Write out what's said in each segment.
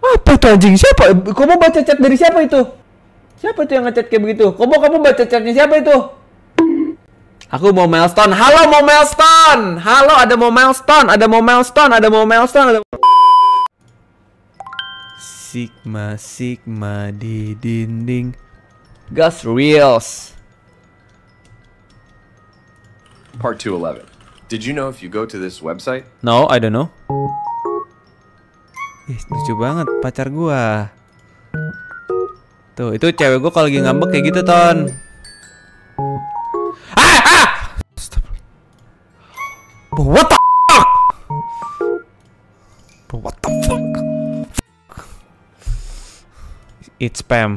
Apa itu anjing? Siapa? Kamu baca chat dari siapa itu? Siapa itu yang ngechat kayak begitu? Kamu baca chatnya siapa itu? Aku mau milestone. Halo mau milestone. Halo ada mau milestone. Ada mau milestone. Ada mau milestone. Ada... Sigma Sigma di dinding. Gas Reels. Part 211. Did you know if you go to this website? No, I don't know. Ih, lucu banget pacar gua. Tuh, itu cewek gua kalau lagi ngambek kayak gitu, Ton. What the fuck? What the fuck? It's spam.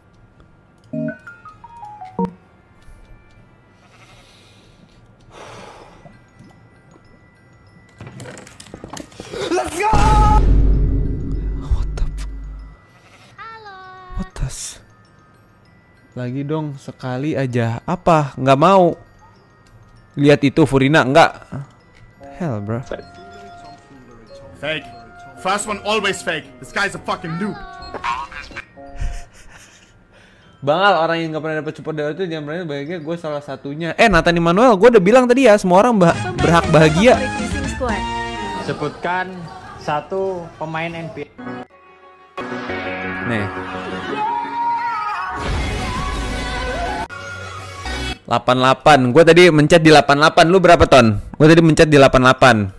Let's go! What the fuck? What does? Lagi dong sekali aja. Apa? Nggak mau. Lihat itu Furina enggak. Hell, bro. Fake. First one always fake. This guy's a fucking noob. Bangal orang yang nggak pernah dapat support dari itu jangan berani bahagia. Gue salah satunya. Nathan Immanuel, gue udah bilang tadi ya, semua orang berhak bahagia. Sebutkan satu pemain NBA. Nih. 88. Gue tadi mencet di 88. Lu berapa, Ton? Gue tadi mencet di 88.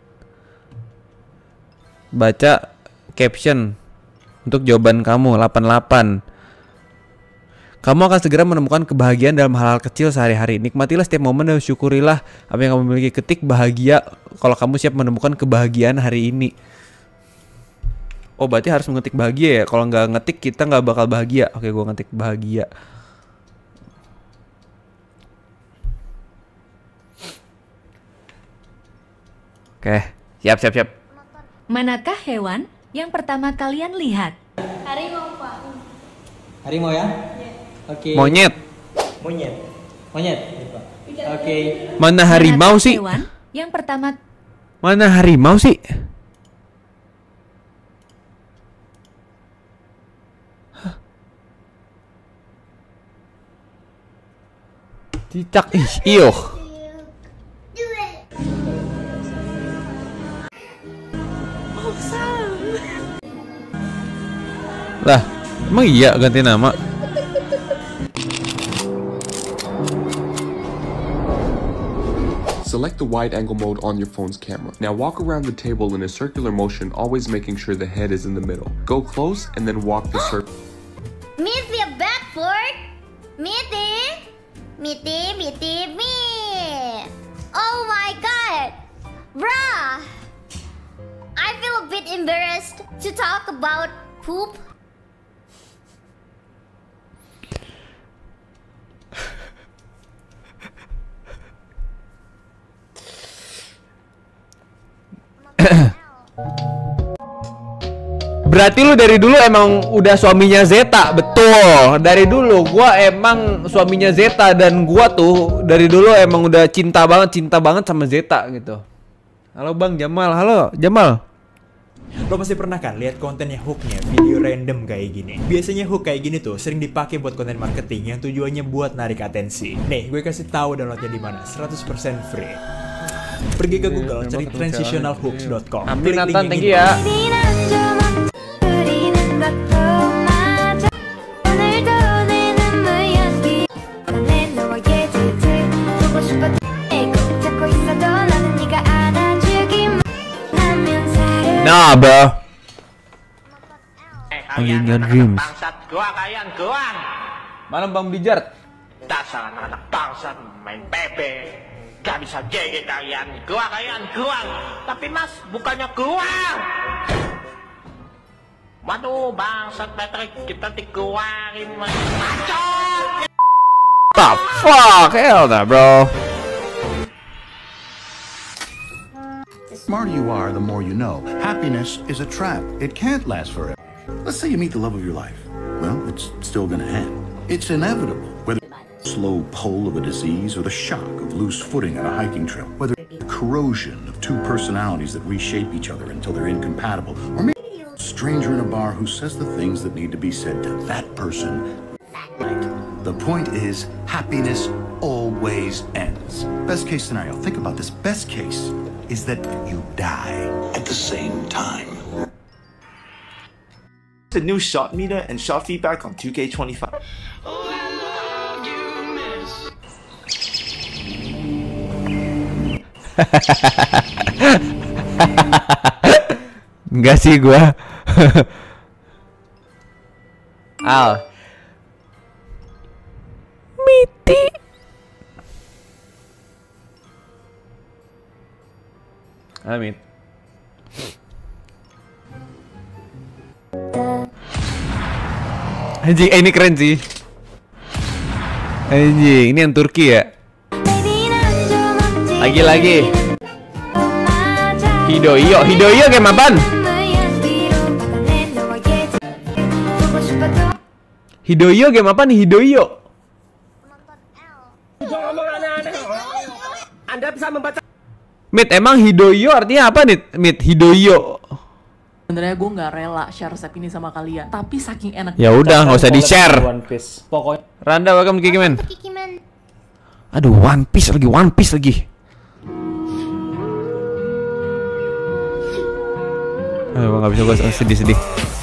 Baca caption untuk jawaban kamu 88. Kamu akan segera menemukan kebahagiaan dalam hal-hal kecil sehari-hari. Nikmatilah setiap momen dan syukurilah apa yang kamu miliki. Ketik bahagia kalau kamu siap menemukan kebahagiaan hari ini. Oh, berarti harus mengetik bahagia ya. Kalau nggak ngetik kita nggak bakal bahagia. Oke, gue ngetik bahagia. Oke, siap. Manakah hewan yang pertama kalian lihat? Harimau, Pak. Harimau ya? Oke. Monyet. Monyet. Oke. Mana harimau sih? Hewan yang pertama. Mana harimau sih? Cicak. Iyo. Lah, emang iya ganti nama? Select the wide angle mode on your phone's camera. Now walk around the table in a circular motion, always making sure the head is in the middle. Go close and then walk the circle. Mitty, a backboard. Mitty. Oh my god. Bruh. I feel a bit embarrassed to talk about poop. Berarti lu dari dulu emang udah suaminya Zeta, betul. Dari dulu gua emang suaminya Zeta dan gua tuh dari dulu emang udah cinta banget sama Zeta gitu. Halo Bang Jamal, halo Jamal. Lo pasti pernah kan lihat kontennya hooknya, video random kayak gini. Biasanya hook kayak gini tuh sering dipakai buat konten marketing yang tujuannya buat narik atensi. Nih, gue kasih tahu downloadnya di mana, 100% free. Pergi ke Google, cari transitionalhooks.com. Amin Nathan, thank you ya. Nah, bro. Kalian dreams. bangsat gua kalian gua. Mana Bang Blizzard? Dasar anak bangsat main PB. Gak bisa GG kalian gua. Tapi mas bukannya gua. Waduh bangsat Patrick kita dikeluarin macet. The fuck, hell nah, bro. The smarter you are, the more you know. Happiness is a trap. It can't last forever. Let's say you meet the love of your life. Well, it's still gonna end. It's inevitable. Whether it's the slow pull of a disease or the shock of loose footing on a hiking trail. Whether it's the corrosion of two personalities that reshape each other until they're incompatible. Or maybe stranger in a bar who says the things that need to be said to that person. The point is, happiness always ends. Best case scenario, think about this. Best case is that you die at the same time. The new shot meter and shot feedback on 2K25. Enggak sih gua. Al. Miti. Amit. Anjing, ini keren sih. Anjing, ini yang Turki ya. Lagi. Hidoyo game apaan? Hidoyo game apa nih Hidoyo? Anda bisa membaca. Mit, emang Hidoyo artinya apa nih? Mit, Hidoyo. Sebenarnya gue nggak rela share resep ini sama kalian, tapi saking enak. Ya udah, nggak usah di share. Pokoknya. Randa, welcome Kiki Man. Aduh, One Piece lagi. Aduh, nggak bisa gue sedih.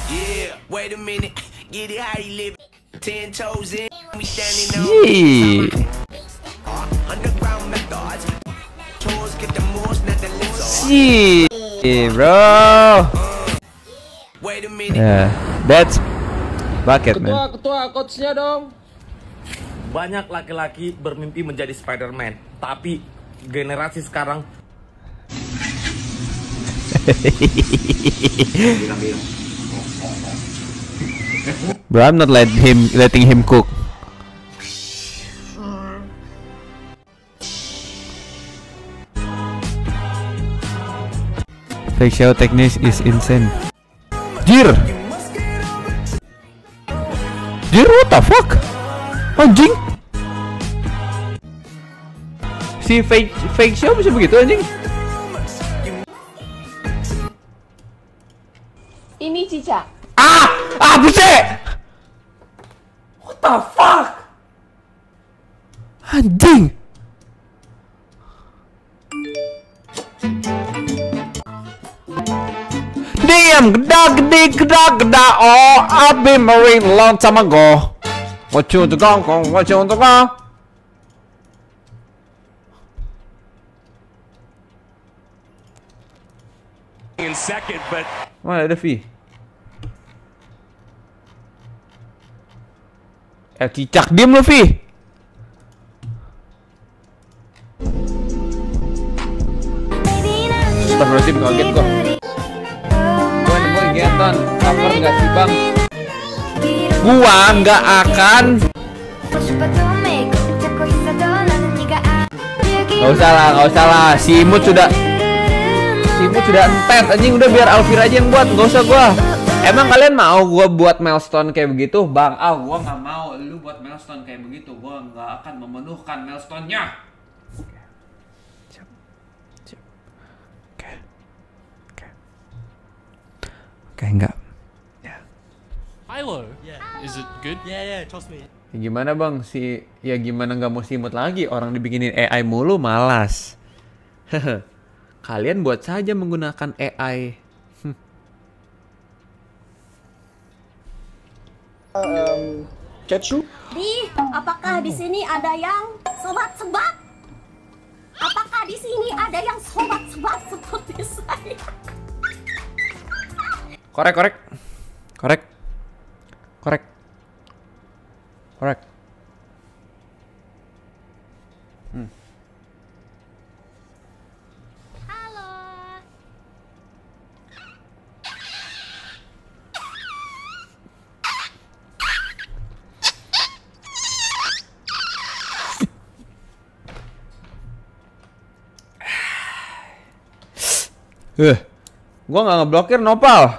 Bro. Yeah, that's bucket, man. Ketua, coachnya dong. Banyak laki-laki bermimpi menjadi Spider-Man, tapi generasi sekarang. Bro, I'm not letting him cook. Fake show technique is insane. Jir, what the fuck? Anjing. Si fake show bisa begitu anjing. Ini Cica. Buset. What the fuck? Anjing. Diam, geda. Oh, I've been married a long time ago. What you want to go? In second, but. Mana ada V? Cicak, diem lu V. Astagfirullahaladzim, kaget gua. Gua nemu kegiatan cover nggak sih bang? Gua nggak akan. Nggak usah lah. Si Imut sudah entet anjing, udah biar Alfir aja yang buat, nggak usah gua. Emang kalian mau gua buat milestone kayak begitu, Bang? Gua nggak mau lu buat milestone kayak begitu. Gua nggak akan memenuhkan milestone-nya. Oke, enggak. Ya. Hilo. Is it good? Yeah, trust me. Gimana bang? Ya gimana nggak mau simut lagi? Orang dibikinin AI mulu, malas. Kalian buat saja menggunakan AI. Ketchup? Apakah di sini ada yang sobat sebat? Apakah di sini ada yang sobat sebat seperti saya? Korek. Gua nggak ngeblokir Nopal.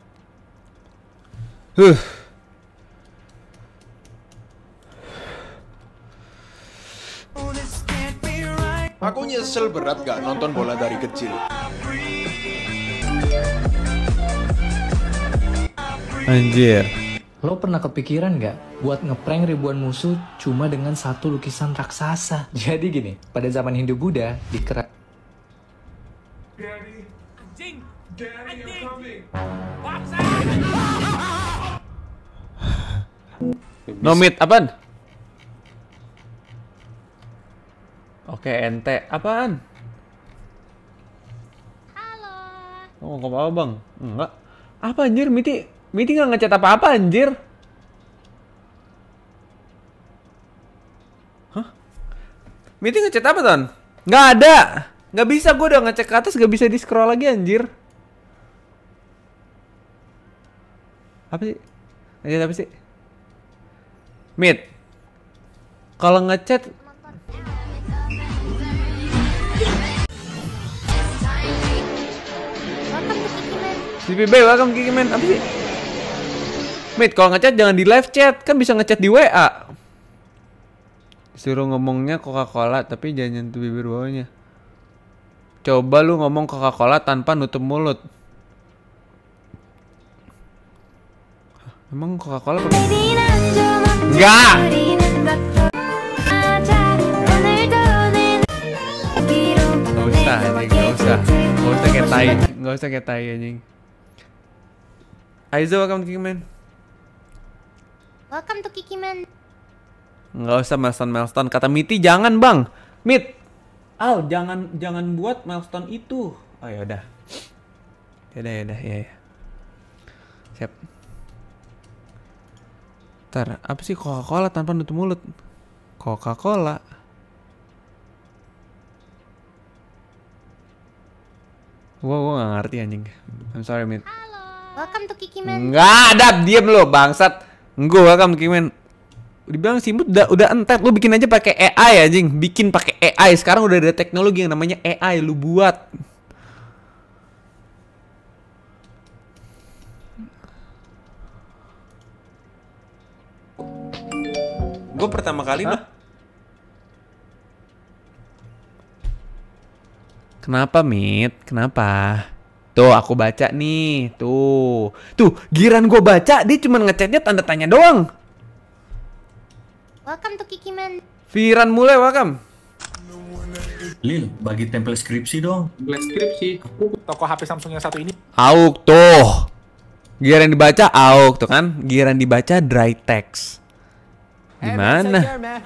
Aku nyesel berat gak nonton bola dari kecil. Anjir. Lo pernah kepikiran nggak buat ngeprank ribuan musuh cuma dengan satu lukisan raksasa? Jadi gini, pada zaman Hindu Buddha di Nomit apaan? Oke, ente apaan? Halo. Oh, ngomong apa bang? Enggak. Apa anjir? Miti nggak ngechat apa-apa anjir. Hah? Miti ngechat apa Ton? Nggak ada. Nggak bisa, gue udah ngecek ke atas, nggak bisa di scroll lagi anjir. Apa sih? Ngechat apa sih? Mit. Kalau ngechat CPB, welcome Kiki Man. Apa sih? Mit, kalau ngechat jangan di live chat, kan bisa ngechat di WA. Suruh ngomongnya Coca-Cola tapi jangan nyentuh bibir bawahnya. Coba lu ngomong Coca-Cola tanpa nutup mulut. Emang Coca-Cola enggak. Gak usah anjing, gak usah. Gak usah kayak tai. Gak usah kayak tai anjing. Aizo, welcome to Kiki Man. Welcome to Kiki Man. Nggak usah milestone. Kata Miti jangan bang. Mit. Al, jangan buat milestone itu. Oh yaudah. Yaudah. Ya. Siap. Ntar, apa sih Coca-Cola tanpa nutup mulut? Coca-Cola. Gua gak ngerti anjing. I'm sorry, Mit. Welcome to Kiki Man. Nggak ada, diem lo bangsat. Enggak, welcome to Kiki Man. Dibilang Simut udah entet, lu bikin aja pakai AI anjing. Bikin pakai AI. Sekarang udah ada teknologi yang namanya AI, lu buat. Gue pertama kali mah. Kenapa, Mit? Kenapa? Tuh, aku baca nih. Tuh, giran gue baca, dia cuma ngechatnya tanda tanya doang. Welcome to Kiki Man. Firan mulai, welcome. Lil, bagi template skripsi dong. Template skripsi. Toko HP Samsung yang satu ini. Auk tuh. Giran dibaca Auk tuh kan. Giran dibaca dry text. Gimana?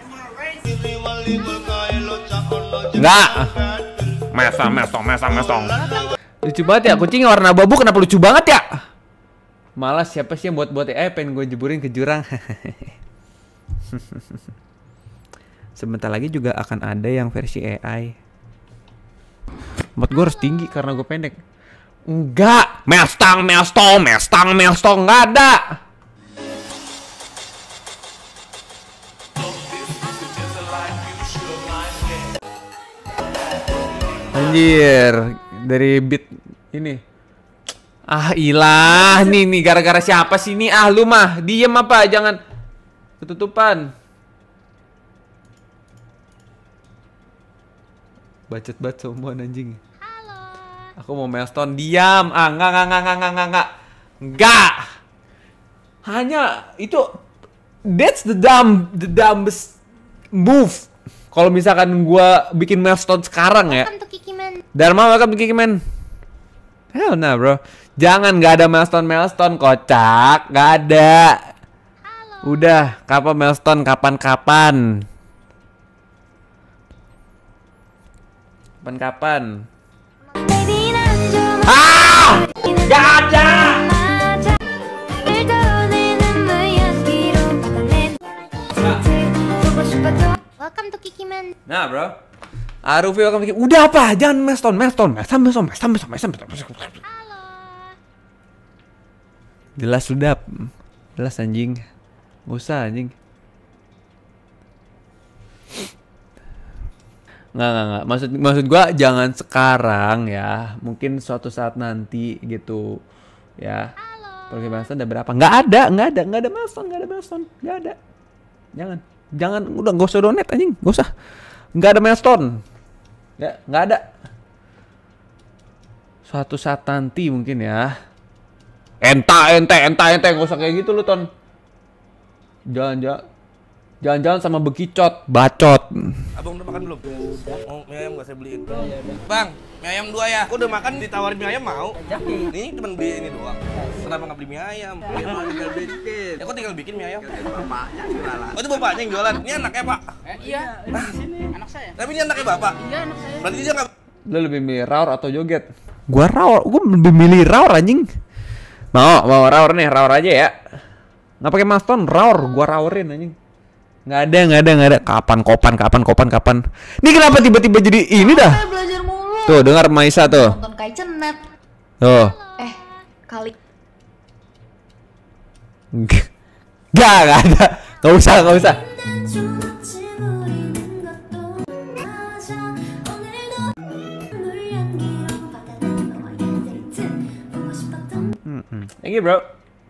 Enggak. Mesong. Lucu banget ya, kucing warna abu-abu kenapa lucu banget ya? Malas, siapa sih yang buat pengen gue jeburin ke jurang. Sebentar lagi juga akan ada yang versi AI. Buat gue harus tinggi karena gue pendek. Enggak, Mestang, enggak ada. Anjir, dari beat ini. Ah ilah, nih gara-gara siapa sih ini? Ah lu mah, diem apa? Jangan ketutupan. Bacot semua anjing. Halo. Aku mau milestone, diam. Ah enggak. Hanya itu, that's the dumbest move. Kalau misalkan gua bikin milestone sekarang ya. Dharma, welcome to Kiki Man. Hell nah bro. Jangan, gak ada milestone kocak. Gak ada. Udah, kapan milestone, kapan-kapan. Ah! Gak ada! Welcome to Kiki Man. Nah bro, Arufi welcome to Kiki. Udah apa? Jangan milestone. Jelas sudah. Jelas anjing. Gak usah anjing. Nggak. Maksud gua jangan sekarang ya. Mungkin suatu saat nanti gitu. Ya. Pergi milestone ada berapa? Nggak ada milestone. Nggak ada. Jangan, udah gak usah donate anjing, gak usah. Nggak ada milestone. Ya, nggak ada. Suatu saat nanti mungkin ya. ente, nggak usah kayak gitu lu Ton. Jalan-jalan sama bekicot, bacot. Abang udah makan belum? Oh, mie ayam gak saya beliin. Bang, mie ayam 2 ya. Aku udah makan ditawarin mie ayam mau. Ini cuma beli ini doang. Kenapa nggak beli mie ayam? Tinggal bikin. Ya kok tinggal bikin mie ayam? Bapaknya jualan. Oh itu bapaknya yang jualan. Ini anaknya Pak? Iya, di sini. Anak saya. Tapi ini anaknya Bapak? Iya, anak saya. Berarti dia nggak... Lu lebih milih raur atau joget? Gua lebih milih raur anjing. Mau raur nih, raur aja ya. Nggak pakai milestone, raur, gua raurin anjing. Nggak ada. Kapan? Ini kenapa tiba-tiba jadi ini dah? Belajar mulu. Tuh, dengar Maisa tuh. Nonton kayak cenet. Tuh. Kali. Nggak ada. Nggak usah. Thank you, bro.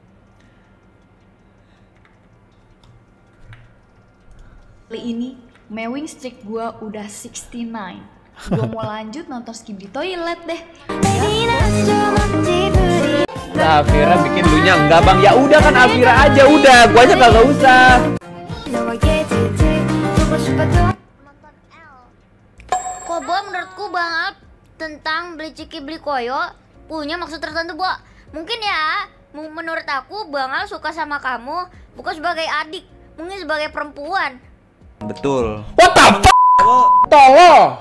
Kali ini, mewing streak gua udah 69. Gua mau lanjut nonton Skip di toilet deh. Afira bikin lu nya enggak bang, ya udah kan Afira aja udah, gua aja kagak usah. Kok Bo menurutku Bang Al tentang beli ciki beli koyo punya maksud tertentu Bo. Mungkin ya, menurut aku Bang Al suka sama kamu bukan sebagai adik, mungkin sebagai perempuan. Betul. What the fuck? Tolong.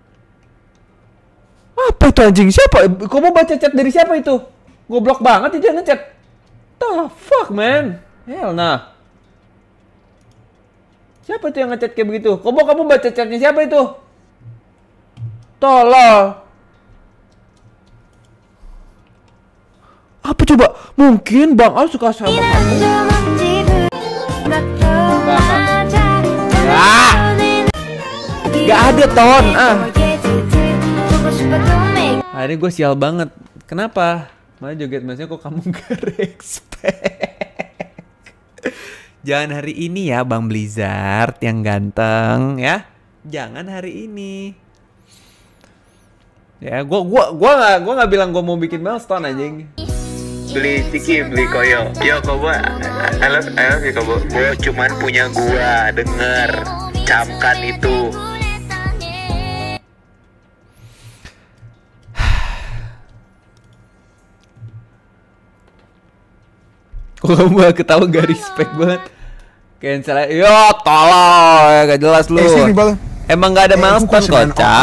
Apa itu anjing? Siapa? Kamu baca chat dari siapa itu? Goblok banget dia ngechat. The fuck man? Hell nah. Siapa itu yang ngechat kayak begitu? Kamu baca chatnya siapa itu? Tolong. Apa coba? Mungkin Bang Al suka sama kamu. Gak ada Ton. Hari ini gue sial banget. Kenapa? Malah joget masnya kok kamu gak respect. Jangan hari ini ya Bang Blizzard yang ganteng ya. Jangan hari ini. Ya, gua nggak bilang gua mau bikin milestone anjing. Beli ciki, beli koyo. Yo Kobo, I love you Kobo. Gua cuman punya gua, denger. Camkan itu. Kok kamu ketawa gak respect banget? Cancel aja. Yo, tolong ya gak jelas lu. Emang gak ada milestone kocak.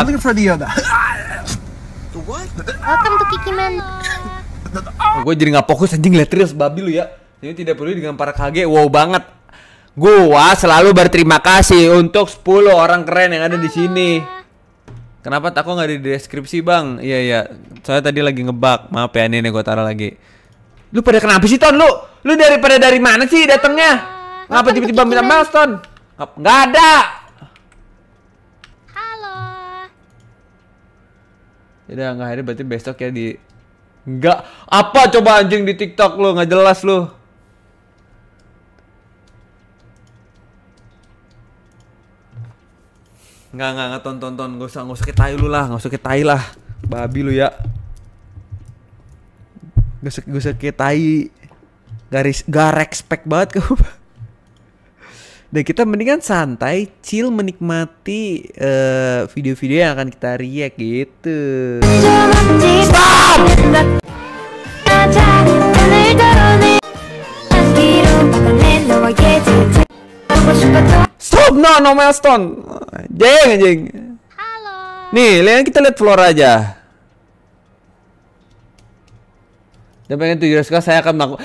Welcome to Kikiman. Gue jadi nggak fokus anjing liat reels babi lu ya. Ini tidak perlu dengan para KG. Wow banget. Gua selalu berterima kasih untuk 10 orang keren yang ada di sini. Kenapa aku nggak di deskripsi bang? Iya. Soalnya tadi lagi ngebug. Maaf ya ini gue taruh lagi. Lu pada kenapa sih Ton? Lu dari mana sih datangnya? Ngapa tiba-tiba minta milestone? Nggak ada. Udah nggak ada berarti besok ya di nggak apa coba anjing di TikTok lu nggak jelas lu. Nggak tonton nggak usah ketai lu lah, nggak usah ketai lah babi lu ya. Gak usah ketai, gak respect banget kamu. Dan kita mendingan santai, chill, menikmati video-video yang akan kita react gitu. Stop! Stop! No milestone. Anjing. Halo. Nih, kita lihat Flora aja. Dan pengen 700k saya akan melakukan.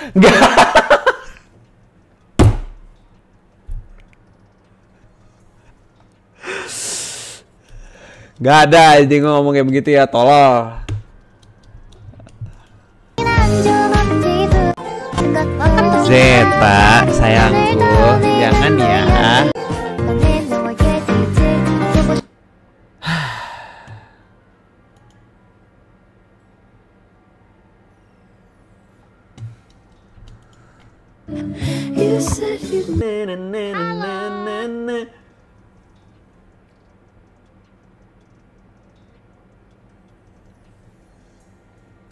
Gak ada anjing ngomong kayak begitu ya, tolong. Zeta, sayangku, jangan ya.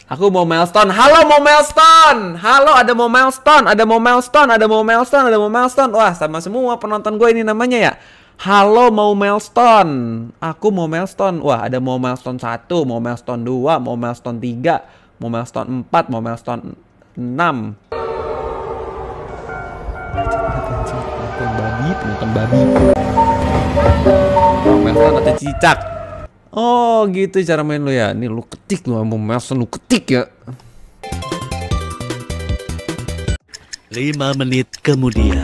Aku mau milestone. Halo mau milestone. Halo, ada mau milestone, ada mau milestone, ada mau milestone, ada mau milestone. Wah, sama semua penonton gue ini namanya ya. Halo mau milestone. Aku mau milestone. Wah, ada mau milestone 1, mau milestone 2, mau milestone 3, mau milestone 4, mau milestone 6. Penonton babi. Mau milestone atau cicak. Oh gitu cara main lo ya. Nih lu ketik lu mau milestone, lu ketik ya. 5 menit kemudian.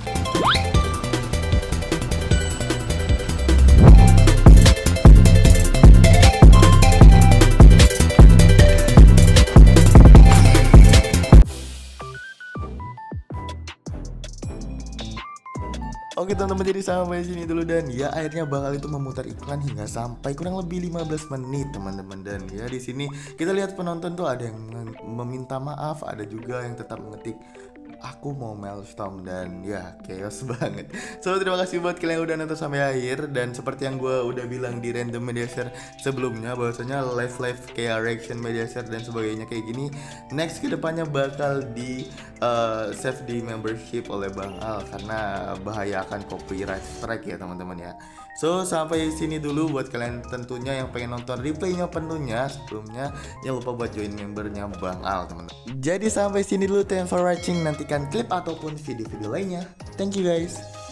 Oke teman-teman, jadi sampai sini dulu dan ya akhirnya bakal itu memutar iklan hingga sampai kurang lebih 15 menit teman-teman. Dan ya di sini kita lihat penonton tuh ada yang meminta maaf, ada juga yang tetap mengetik aku mau milestone, dan ya chaos banget. So terima kasih buat kalian yang udah nonton sampai akhir. Dan seperti yang gue udah bilang di random media share sebelumnya, bahwasanya live kayak reaction media share dan sebagainya kayak gini next kedepannya bakal di save di membership oleh Bang Al, karena bahaya akan copyright strike ya teman-teman ya. So sampai sini dulu buat kalian tentunya yang pengen nonton replaynya penuhnya sebelumnya, jangan lupa buat join membernya Bang Al teman-teman. Jadi sampai sini dulu, thanks for watching, nantikan klip ataupun video-video lainnya. Thank you guys.